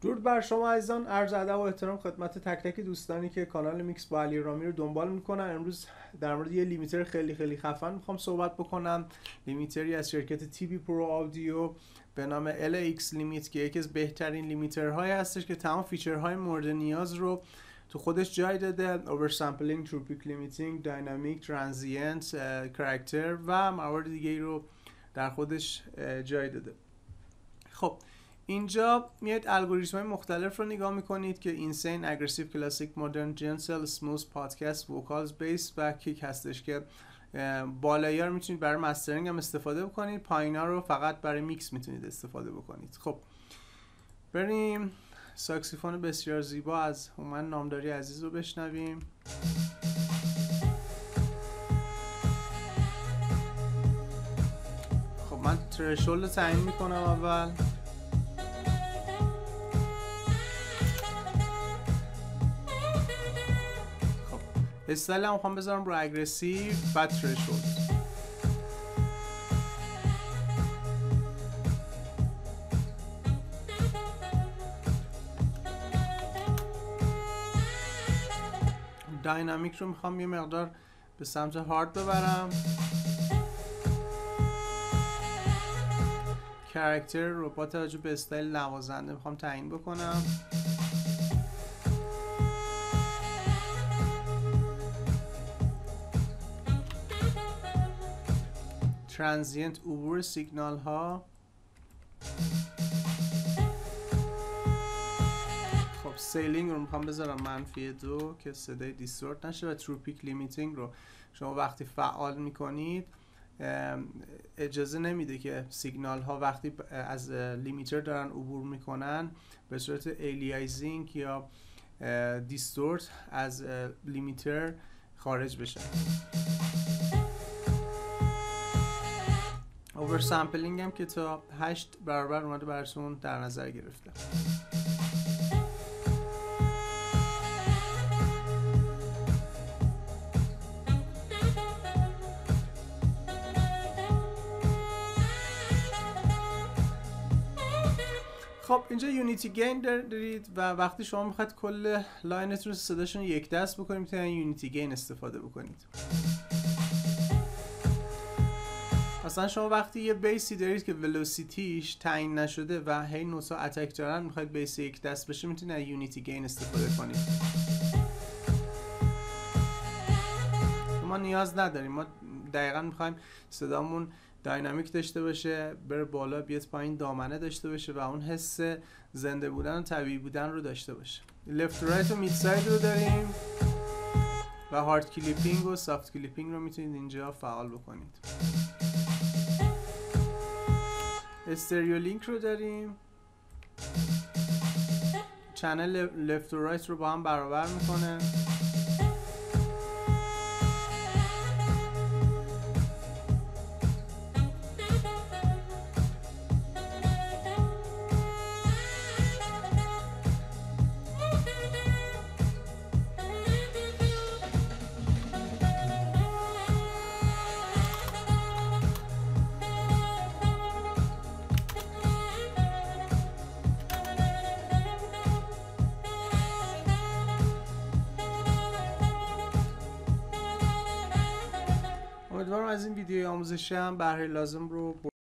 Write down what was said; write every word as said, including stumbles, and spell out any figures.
درود بر شما عزیزان، عرض ادب و احترام خدمت تک تک دوستانی که کانال میکس با علی رامی رو دنبال میکنن. امروز در مورد یه لیمیتر خیلی خیلی خفن میخوام صحبت بکنم. لیمیتری از شرکت تی بی پرو آودیو به نام ال ایکس لیمیت که یکی از بهترین لیمیترهای هستش که تمام فیچرهای مورد نیاز رو تو خودش جای داده. اوور سامپلینگ، ترو پیک لیمیتینگ، داینامیک، ترانزینت، کاراکتر و موارد دیگه ای رو در خودش جای داده. خب اینجا میاد الگوریتم های مختلف رو نگاه میکنید که اینسین، اگریسیو، کلاسیک، مدرن، جنتل، سموث، پادکست، وکالز، بیس و کیک هستش که بالایی ها رو میتونید برای مسترینگ هم استفاده بکنید، پایین ها رو فقط برای میکس میتونید استفاده بکنید. خب بریم ساکسیفون بسیار زیبا از هومن نامداری عزیز رو بشنویم. خب من ترشولد رو تعیین میکنم اول. استایل هم میخوام بذارم رو اگریسیو و ترشولد. داینامیک رو میخوام یه مقدار به سمت هارد ببرم. کاراکتر رو با توجه به استایل نوازنده میخوام تعیین بکنم. ترانزینت، عبور سیگنال ها. خب سیلینگ رو میخوام بذارم منفی دو که صدای دیستورت نشه و ترو پیک لیمیتینگ رو شما وقتی فعال میکنید اجازه نمیده که سیگنال ها وقتی از لیمیتر دارن عبور میکنن به صورت الیایزینگ یا دیستورت از لیمیتر خارج بشن. اوور سامپلینگ هم که تا هشت برابر اومده براتون در نظر گرفته. خب اینجا یونیتی گین دارید و وقتی شما میخواید کل لاینتون رو صداشون یک دست بکنید میتونید یونیتی گین استفاده بکنید. مثلا شما وقتی یه بیسی دارید که ولوسیتیش تعیین نشده و هی نوتا اتک دارن میخواید بیس یک دست بشه میتونید از یونیتی گین استفاده کنید. ما نیاز نداریم، ما دقیقا میخوایم صدامون داینامیک داشته باشه، بره بالا بیاد پایین، دامنه داشته باشه و اون حس زنده بودن و طبیعی بودن رو داشته باشه. لفت و رایت و مید ساید رو داریم و هارد کلیپینگ و سافت کلیپینگ رو میتونید اینجا فعال بکنید. استریو لینک رو داریم، چنل لفت و رایت رو با هم برابر میکنه. امیدوارم از این ویدیوی آموزشی هم بهره لازم رو